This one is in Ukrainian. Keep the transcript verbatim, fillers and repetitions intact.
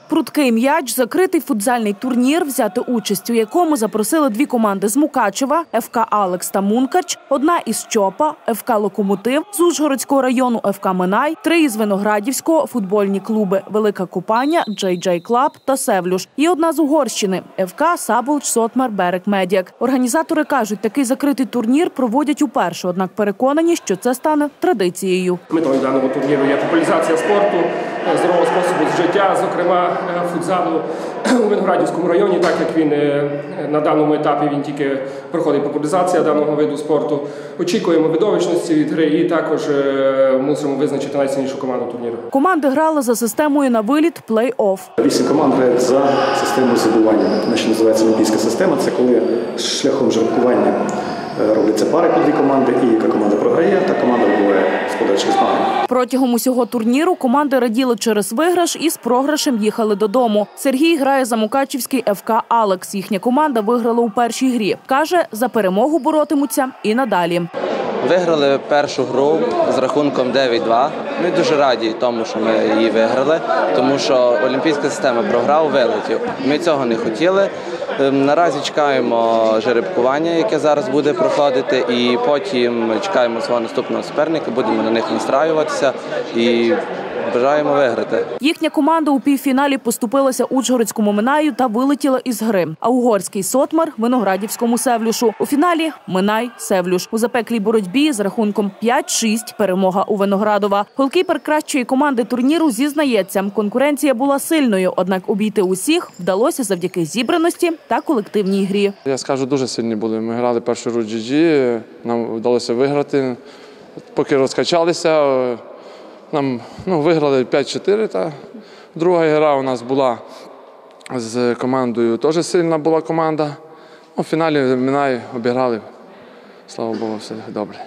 Прудкий м'яч – закритий футзальний турнір, взяти участь у якому запросили дві команди з Мукачева – еф ка «Алекс» та «Мункач», одна із Чопа – еф ка «Локомотив», з Ужгородського району – еф ка «Минай», три із Виноградівського – футбольні клуби «Велика Купаня», «Джей Джей Клаб» та «Севлюш». І одна з Угорщини – еф ка «Саболч Сотмар Берек Медіак». Організатори кажуть, такий закритий турнір проводять уперше, однак переконані, що це стане традицією. Метою даного турніру є популяризація спорту, здорового способу життя, зокрема футзалу у Виноградівському районі, так як він на даному етапі він тільки проходить популяризація даного виду спорту. Очікуємо видовищності від гри і також мусимо визначити найсильнішу команду турніру. Команди грали за системою на виліт плей-офф. Вісім команд грають за системою забивання. Вона ще називається олімпійська система. Це коли шляхом жеребкування робляться пари по дві команди, і яка команда програє, та команда вибуває з подальших змагань. Протягом усього турніру команди раділи через виграш і з програшем їхали додому. Сергій грає за мукачівський еф ка «Алекс». Їхня команда виграла у першій грі. Каже, за перемогу боротимуться і надалі. Виграли першу гру з рахунком дев'ять-два. Ми дуже раді тому, що ми її виграли, тому що олімпійська система програв, вилетів. Ми цього не хотіли. Наразі чекаємо жеребкування, яке зараз буде проходити, і потім чекаємо свого наступного суперника, будемо на них настраюватися і бажаємо виграти. Їхня команда у півфіналі поступилася Ужгородському «Минаю» та вилетіла із гри. А угорський «Сотмар» – Виноградівському «Севлюшу». У фіналі – «Минай» – «Севлюш». У запеклій боротьбі з рахунком п'ять-шість перемога у Виноградова. Голкіпер кращої команди турніру зізнається, конкуренція була сильною, однак обійти усіх вдалося завдяки зібраності та колективній грі. Я скажу, дуже сильні були. Ми грали першу гру джі джі, нам вдалося виграти. Поки розкачалися, нам ну, виграли п'ять-чотири. Та друга гра у нас була з командою, теж сильна була команда. У фіналі Минай обіграли. Слава Богу, все добре.